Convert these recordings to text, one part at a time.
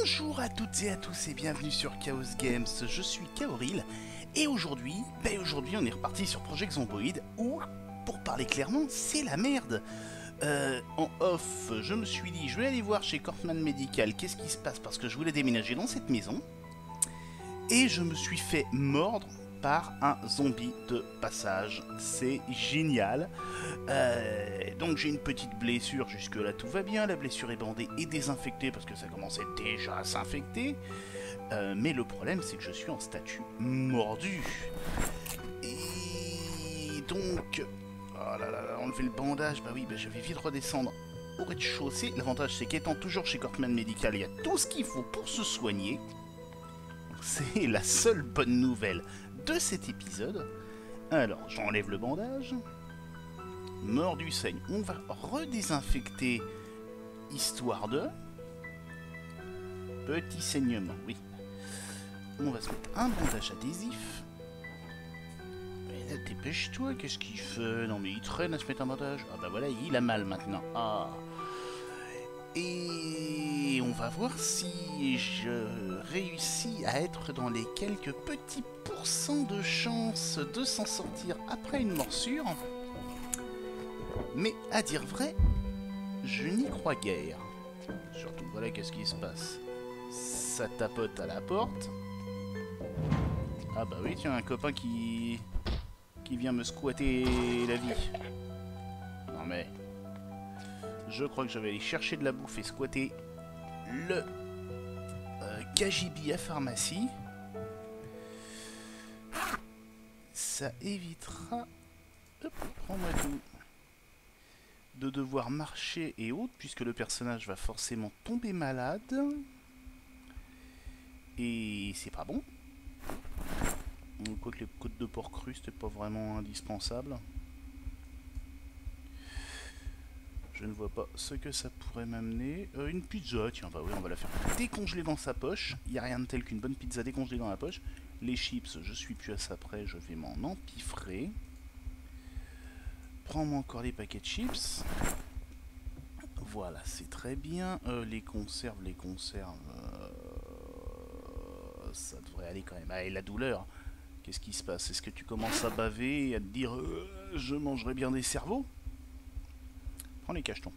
Bonjour à toutes et à tous et bienvenue sur Chaos Games, je suis Kaoril et aujourd'hui on est reparti sur Project Zomboid où, pour parler clairement, c'est la merde. En off, je me suis dit je vais aller voir chez Corpman Medical qu'est-ce qui se passe parce que je voulais déménager dans cette maison et je me suis fait mordre par un zombie de passage. C'est génial. Donc j'ai une petite blessure, jusque là tout va bien, la blessure est bandée et désinfectée parce que ça commençait déjà à s'infecter. Mais le problème c'est que je suis en statut mordu. Et donc... Oh là là, enlever le bandage, bah oui, bah je vais vite redescendre au rez-de-chaussée. L'avantage c'est qu'étant toujours chez Corpman Medical, il y a tout ce qu'il faut pour se soigner. C'est la seule bonne nouvelle de cet épisode. Alors, j'enlève le bandage. Mordu saigne. On va redésinfecter, histoire de... Petit saignement, oui. On va se mettre un bandage adhésif. Mais là, dépêche-toi, qu'est-ce qu'il fait? Non mais il traîne à se mettre un bandage. Ah bah voilà, il a mal maintenant. Ah. Et on va voir si je réussis à être dans les quelques petits pourcents de chance de s'en sortir après une morsure. Mais à dire vrai, je n'y crois guère. Surtout, voilà, qu'est-ce qui se passe? Ça tapote à la porte. Ah bah oui, tiens, un copain qui vient me squatter la vie. Non mais... Je crois que je vais aller chercher de la bouffe et squatter le KGB à pharmacie. Ça évitera... Hop, prends-moi tout. De devoir marcher et autres, puisque le personnage va forcément tomber malade. Et c'est pas bon. Quoique les côtes de porc cru, c'était pas vraiment indispensable. Je ne vois pas ce que ça pourrait m'amener. Une pizza, tiens, bah oui, on va la faire décongeler dans sa poche. Il n'y a rien de tel qu'une bonne pizza décongelée dans la poche. Les chips, je suis plus à ça près, je vais m'en empiffrer. Prends-moi encore les paquets de chips. Voilà, c'est très bien. Les conserves, ça devrait aller quand même. Ah, et la douleur, qu'est-ce qui se passe? Est-ce que tu commences à baver et à te dire je mangerai bien des cerveaux? Prends les cachetons.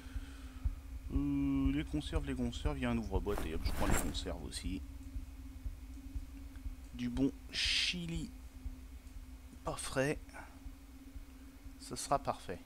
Les conserves, il y a un ouvre-boîte et hop, je prends les conserves aussi. Du bon chili pas frais. Ce sera parfait.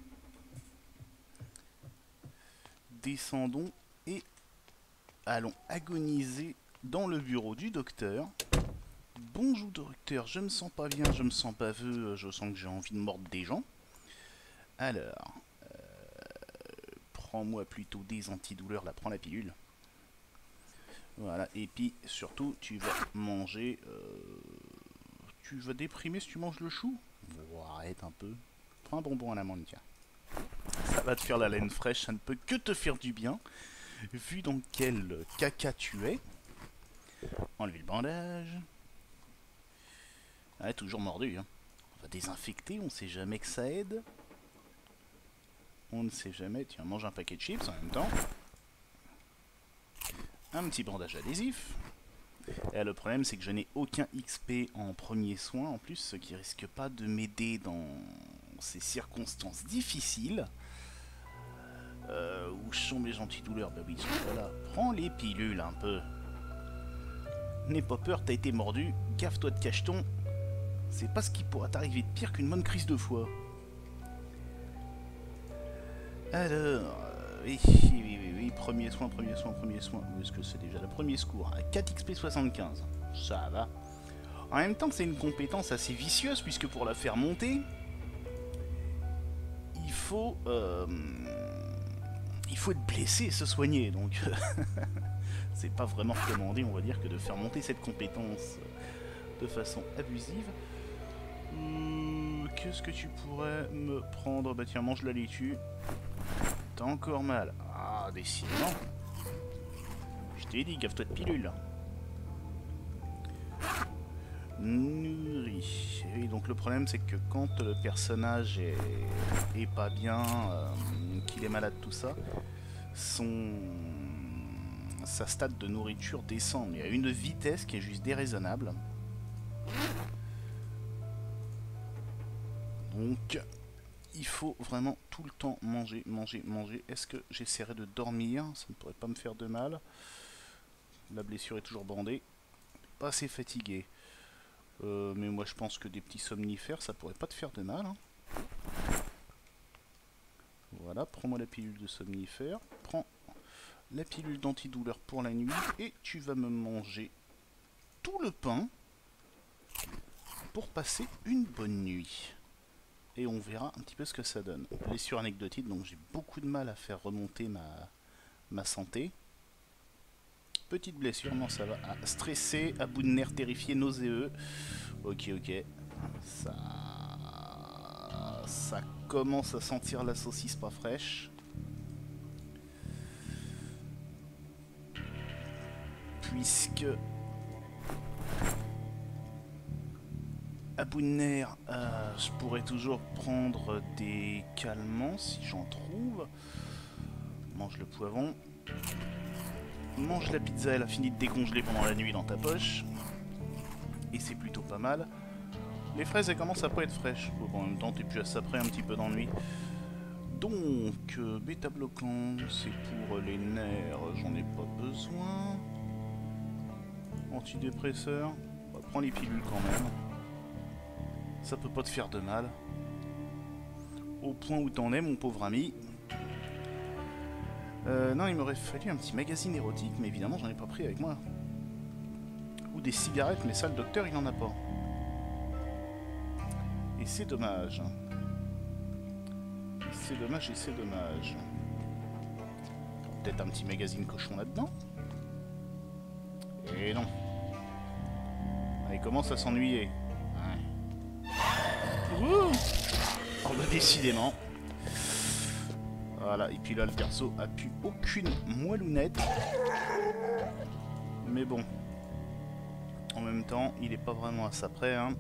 Descendons et allons agoniser dans le bureau du docteur. Bonjour docteur, je me sens pas bien, je me sens baveux, je sens que j'ai envie de mordre des gens. Alors, prends-moi plutôt des antidouleurs, là, prends la pilule. Voilà, et puis surtout, tu vas manger... tu vas déprimer si tu manges le chou? Oh, arrête un peu. Prends un bonbon à l'amande, tiens. Ça va te faire la laine fraîche, ça ne peut que te faire du bien. Vu dans quel caca tu es. Enlever le bandage. Ah, toujours mordu, hein. On va désinfecter, on sait jamais que ça aide. On ne sait jamais. Tiens, mange un paquet de chips en même temps. Un petit bandage adhésif. Et le problème, c'est que je n'ai aucun XP en premier soin, en plus, ce qui risque pas de m'aider dans ces circonstances difficiles. Où sont mes antidouleurs? Bah oui, ils sont là. Prends les pilules un peu. N'aie pas peur, t'as été mordu. Gaffe-toi de cacheton. C'est pas ce qui pourra t'arriver de pire qu'une bonne crise de foie. Alors, oui, premier soin. Où est-ce que c'est déjà? Le premier secours, à 4 XP 75. Ça va. En même temps, c'est une compétence assez vicieuse, puisque pour la faire monter, il faut être blessé et se soigner. Donc, c'est pas vraiment recommandé, on va dire, que de faire monter cette compétence de façon abusive. Qu'est-ce que tu pourrais me prendre? Bah tiens, mange la laitue. T'as encore mal. Ah, décidément. Je t'ai dit, gaffe-toi de pilule. Nourri. Et donc le problème, c'est que quand le personnage est pas bien, qu'il est malade, tout ça, son sa stat de nourriture descend, mais à une vitesse qui est juste déraisonnable. Donc, il faut vraiment tout le temps manger, manger, manger. Est-ce que j'essaierai de dormir? Ça ne pourrait pas me faire de mal. La blessure est toujours bandée. Pas assez fatigué. Mais moi je pense que des petits somnifères, ça pourrait pas te faire de mal. Hein. Voilà, prends-moi la pilule de somnifère. Prends la pilule d'antidouleur pour la nuit. Et tu vas me manger tout le pain pour passer une bonne nuit. Et on verra un petit peu ce que ça donne. Blessure anecdotique, donc j'ai beaucoup de mal à faire remonter ma santé. Petite blessure, non ça va. Ah, stressé, à bout de nerfs, terrifié, nauséeux. Ok, ok. Ça commence à sentir la saucisse pas fraîche. Puisque... à bout de nerfs, je pourrais toujours prendre des calmants si j'en trouve. Mange le poivron. Mange la pizza, elle a fini de décongeler pendant la nuit dans ta poche. Et c'est plutôt pas mal. Les fraises, elles commencent à pas être fraîches. Bon, en même temps, t'es plus à ça près un petit peu d'ennui. Donc, bêta-bloquant, c'est pour les nerfs, j'en ai pas besoin. Antidépresseur, bah, prends les pilules quand même. Ça peut pas te faire de mal. Au point où t'en es, mon pauvre ami. Non, il m'aurait fallu un petit magazine érotique, mais évidemment, j'en ai pas pris avec moi. Ou des cigarettes, mais ça, le docteur, il en a pas. Et c'est dommage. C'est dommage et c'est dommage. Peut-être un petit magazine cochon là-dedans? Et non. Ah, il commence à s'ennuyer. Ouais. Oh bah décidément. Voilà, et puis là le perso a plus aucune moellounette. Mais bon. En même temps, il est pas vraiment à ça près, hein.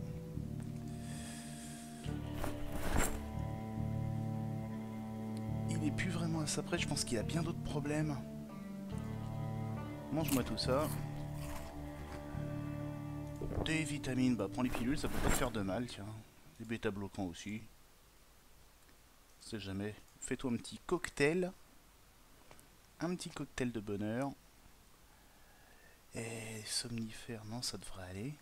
Il est plus vraiment à ça près, je pense qu'il a bien d'autres problèmes. Mange-moi tout ça. Des vitamines, bah prends les pilules, ça peut pas te faire de mal, tiens. Des bêta-bloquants aussi. On sait jamais. Fais-toi un petit cocktail. Un petit cocktail de bonheur. Et somnifère, non, ça devrait aller.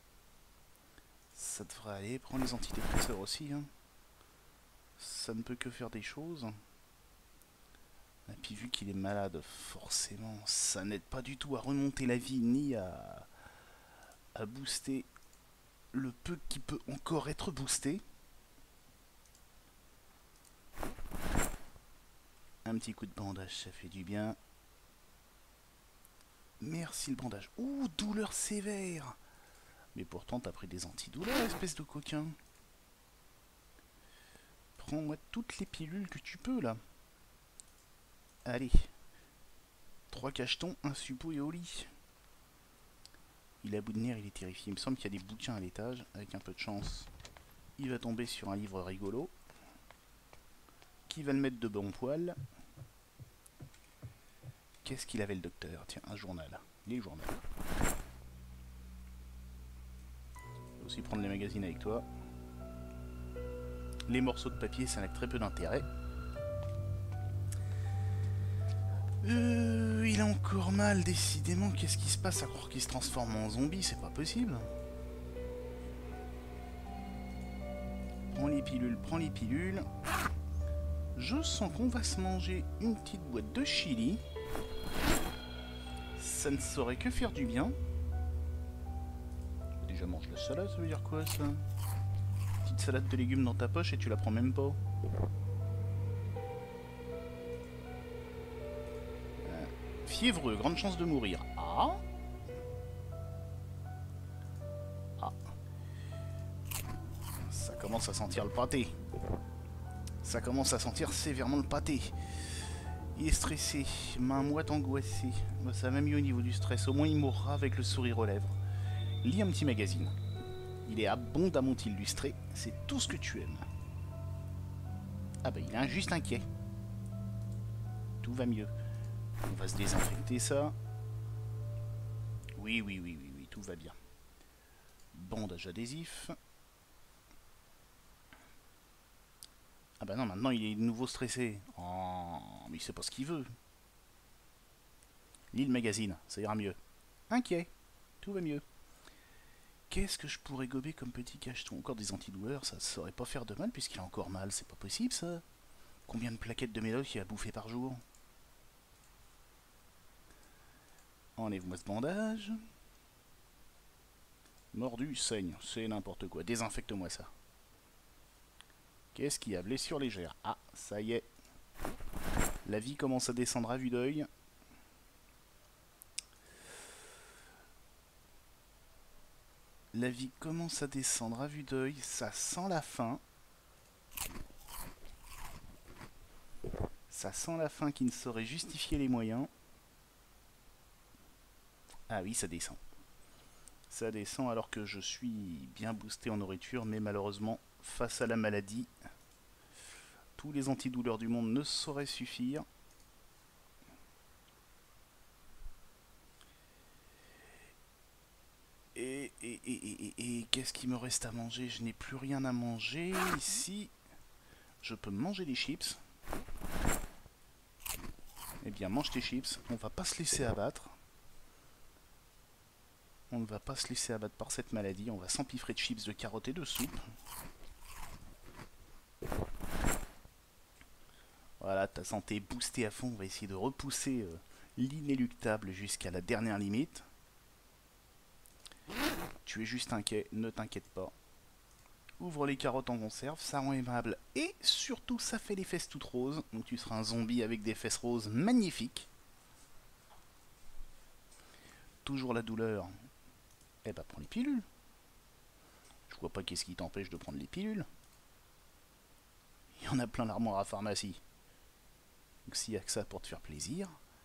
Ça devrait aller. Prends les antidépresseurs aussi, hein. Ça ne peut que faire des choses. Et puis vu qu'il est malade, forcément, ça n'aide pas du tout à remonter la vie, ni à booster le peu qui peut encore être boosté. Un petit coup de bandage, ça fait du bien. Merci le bandage. Ouh, douleur sévère. Mais pourtant, t'as pris des antidouleurs, espèce de coquin. Prends-moi toutes les pilules que tu peux, là. Allez. 3 cachetons, un suppo et au lit. Il est à bout de nerfs, il est terrifié. Il me semble qu'il y a des bouquins à l'étage. Avec un peu de chance, il va tomber sur un livre rigolo. Qui va le mettre de bon poil. Qu'est-ce qu'il avait le docteur? Tiens, un journal. Les journaux. Aussi prendre les magazines avec toi. Les morceaux de papier, ça n'a que très peu d'intérêt. Il a encore mal, décidément. Qu'est-ce qui se passe? À croire qu'il se transforme en zombie, c'est pas possible. Prends les pilules, prends les pilules. Je sens qu'on va se manger une petite boîte de chili. Ça ne saurait que faire du bien. Déjà mange la salade, ça veut dire quoi ça? Petite salade de légumes dans ta poche et tu la prends même pas. Fiévreux, grande chance de mourir. Ah. Ah. Ça commence à sentir le pâté. Ça commence à sentir sévèrement le pâté. Il est stressé, main moite angoissée. Ça va mieux au niveau du stress. Au moins il mourra avec le sourire aux lèvres. Lis un petit magazine. Il est abondamment illustré. C'est tout ce que tu aimes. Ah bah il est juste inquiet. Tout va mieux. On va se désinfecter ça. Oui, oui, oui, oui, oui, tout va bien. Bandage adhésif. Ah bah non, maintenant il est de nouveau stressé. Oh, mais il sait pas ce qu'il veut. Lis le magazine, ça ira mieux. Inquiet, tout va mieux. Qu'est-ce que je pourrais gober comme petit cacheton? Encore des antidouleurs, ça saurait pas faire de mal puisqu'il a encore mal, c'est pas possible ça. Combien de plaquettes de médoc il a bouffé par jour? Enlève-moi ce bandage. Mordu, saigne, c'est n'importe quoi. Désinfecte-moi ça. Qu'est-ce qu'il y a? Blessure légère. Ah, ça y est. La vie commence à descendre à vue d'œil. La vie commence à descendre à vue d'œil. Ça sent la fin. Ça sent la fin qui ne saurait justifier les moyens. Ah oui, ça descend. Ça descend alors que je suis bien boosté en nourriture, mais malheureusement, face à la maladie, tous les antidouleurs du monde ne sauraient suffire. Et qu'est-ce qu'il me reste à manger? Je n'ai plus rien à manger ici. Je peux manger des chips. Eh bien, mange tes chips. On va pas se laisser abattre. On ne va pas se laisser abattre par cette maladie. On va s'empiffrer de chips, de carottes et de soupe. Voilà, ta santé est boostée à fond. On va essayer de repousser l'inéluctable jusqu'à la dernière limite. Tu es juste inquiet, ne t'inquiète pas. Ouvre les carottes en conserve, ça rend aimable. Et surtout, ça fait les fesses toutes roses. Donc tu seras un zombie avec des fesses roses magnifiques. Toujours la douleur. Eh bah prends les pilules. Je vois pas qu'est-ce qui t'empêche de prendre les pilules. Il y en a plein l'armoire à pharmacie. Donc s'il y a que ça pour te faire plaisir.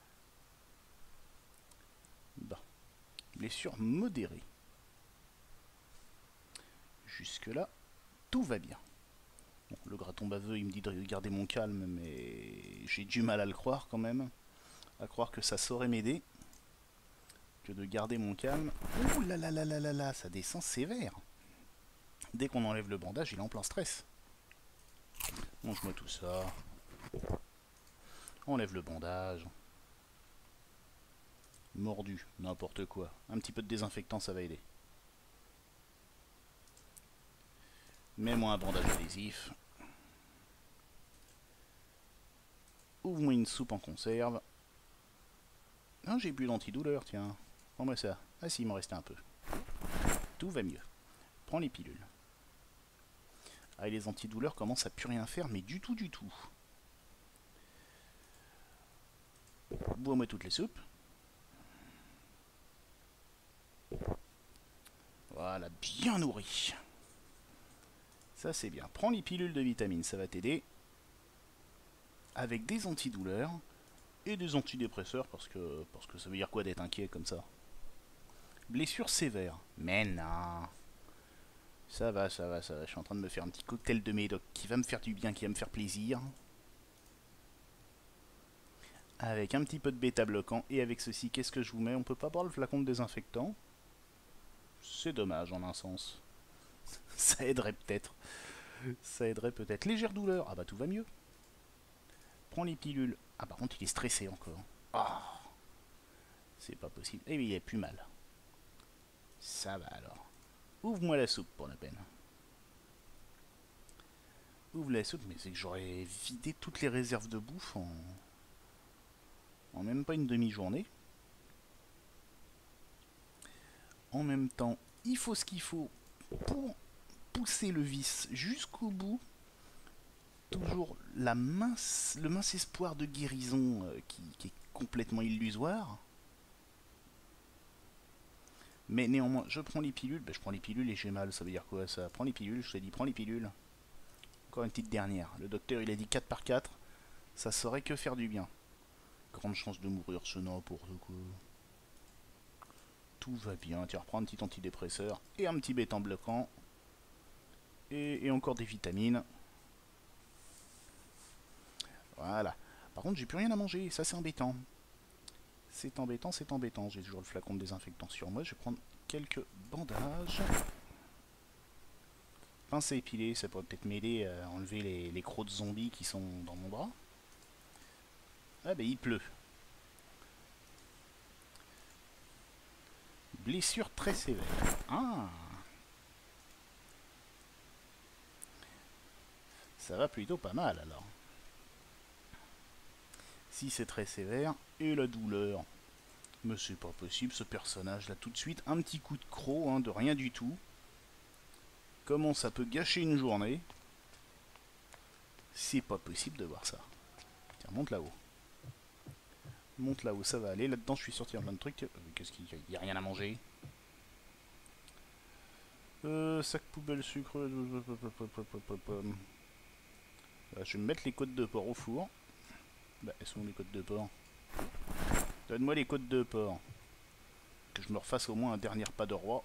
Bah. Blessure modérée. Jusque là, tout va bien. Bon, le graton baveux, il me dit de garder mon calme, mais j'ai du mal à le croire quand même. À croire que ça saurait m'aider. Que de garder mon calme. Ouh là là là là là là, ça descend sévère. Dès qu'on enlève le bandage, il est en plein stress. Mange-moi tout ça. Enlève le bandage. Mordu, n'importe quoi. Un petit peu de désinfectant, ça va aider. Mets-moi un bandage adhésif. Ouvre-moi une soupe en conserve. Ah, j'ai bu d'antidouleur, tiens. Prends-moi ça. Ah si, il m'en restait un peu. Tout va mieux. Prends les pilules. Ah, et les antidouleurs commencent à plus rien faire, mais du tout, du tout. Bois-moi toutes les soupes. Voilà, bien nourri. Ça, c'est bien. Prends les pilules de vitamines, ça va t'aider. Avec des antidouleurs et des antidépresseurs, parce que ça veut dire quoi d'être inquiet comme ça? Blessure sévère. Mais non. Ça va, ça va, ça va. Je suis en train de me faire un petit cocktail de médoc qui va me faire du bien, qui va me faire plaisir. Avec un petit peu de bêta-bloquant. Et avec ceci, qu'est-ce que je vous mets? On peut pas boire le flacon de désinfectant. C'est dommage en un sens. Ça aiderait peut-être. Ça aiderait peut-être. Légère douleur. Ah bah tout va mieux. Prends les pilules. Ah par contre il est stressé encore. Ah. C'est pas possible. Eh bien il a plus mal. Ça va alors. Ouvre-moi la soupe pour la peine. Ouvre la soupe, mais c'est que j'aurais vidé toutes les réserves de bouffe en même pas une demi-journée. En même temps, il faut ce qu'il faut pour pousser le vice jusqu'au bout. Toujours le mince espoir de guérison qui est complètement illusoire. Mais néanmoins, je prends les pilules. Ben, je prends les pilules et j'ai mal. Ça veut dire quoi ça? Prends les pilules, je t'ai dit, prends les pilules. Encore une petite dernière. Le docteur, il a dit 4 par 4. Ça saurait que faire du bien. Grande chance de mourir, ce n'importe quoi. Tout va bien. Tu reprends un petit antidépresseur et un petit bêta bloquant. Et encore des vitamines. Voilà. Par contre, j'ai plus rien à manger. Ça, c'est embêtant. C'est embêtant, c'est embêtant. J'ai toujours le flacon de désinfectant sur moi. Je vais prendre quelques bandages. Pince à épiler, ça pourrait peut-être m'aider à enlever les crocs de zombies qui sont dans mon bras. Ah bah il pleut. Blessure très sévère. Ah, ça va plutôt pas mal alors. Si c'est très sévère, et la douleur. Mais c'est pas possible ce personnage là tout de suite. Un petit coup de croc, hein, de rien du tout. Comment ça peut gâcher une journée? C'est pas possible de voir ça. Tiens, monte là-haut. Monte là-haut, ça va aller. Là-dedans, je suis sorti en plein de trucs. Qu'est-ce qu'il y a? Rien à manger. Sac poubelle sucre. Je vais me mettre les côtes de porc au four. Bah, elles sont où les côtes de porc? Donne-moi les côtes de porc. Que je me refasse au moins un dernier pas de roi.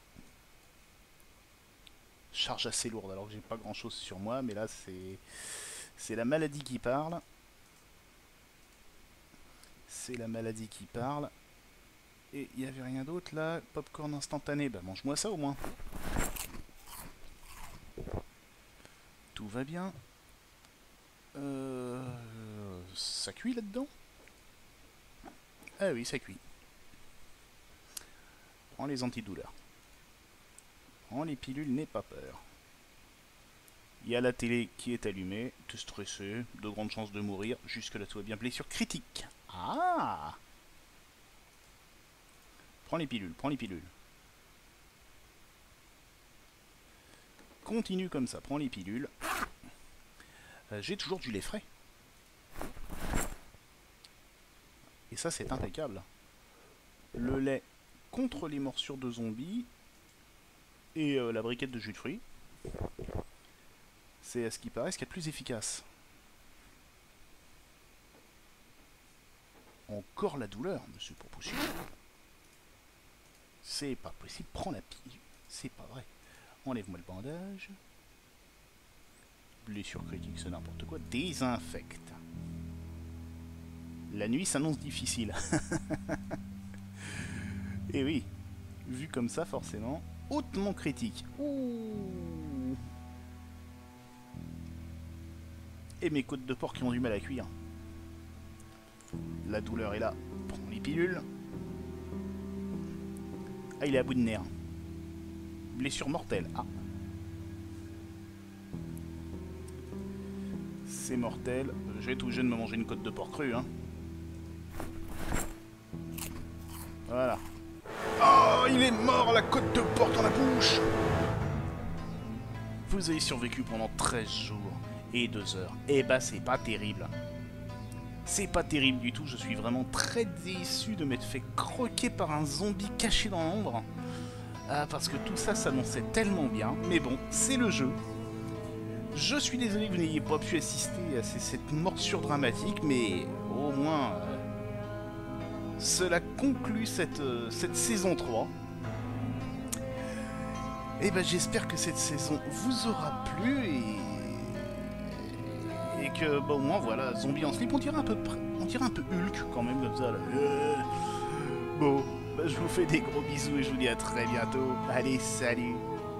Charge assez lourde alors que j'ai pas grand chose sur moi, mais là c'est la maladie qui parle. C'est la maladie qui parle. Et il n'y avait rien d'autre là. Popcorn instantané, bah mange-moi ça au moins. Tout va bien. Ça cuit là-dedans? Ah oui, ça cuit. Prends les antidouleurs. Prends les pilules, n'aie pas peur. Il y a la télé qui est allumée. T'es stressé, de grandes chances de mourir. Jusque là tout va bien. Blessure critique. Ah! Prends les pilules, prends les pilules. Continue comme ça, prends les pilules. J'ai toujours du lait frais. Et ça c'est impeccable. Le lait contre les morsures de zombies. Et la briquette de jus de fruits. C'est à ce qui paraît ce qu'il y a de plus efficace. Encore la douleur, monsieur, pas possible. C'est pas possible, prends la pilule. C'est pas vrai. Enlève-moi le bandage. Blessure critique, c'est n'importe quoi. Désinfecte. La nuit s'annonce difficile. Et oui, vu comme ça, forcément, hautement critique. Ouh. Et mes côtes de porc qui ont du mal à cuire. La douleur est là. Prends les pilules. Ah, il est à bout de nerfs. Blessure mortelle. Ah. C'est mortel. Je vais être obligé de me manger une côte de porc crue, hein. Voilà. Oh, il est mort, la côte de porc dans la bouche. Vous avez survécu pendant 13 jours et 2 heures. Eh bah, c'est pas terrible. C'est pas terrible du tout. Je suis vraiment très déçu de m'être fait croquer par un zombie caché dans l'ombre. Parce que tout ça s'annonçait tellement bien. Mais bon, c'est le jeu. Je suis désolé que vous n'ayez pas pu assister à cette morsure dramatique, mais au moins cela conclut cette saison 3. Et ben j'espère que cette saison vous aura plu et que bah, au moins voilà, zombie en slip, on dirait un peu Hulk quand même comme ça là. Bon, bah, je vous fais des gros bisous et je vous dis à très bientôt. Allez, salut.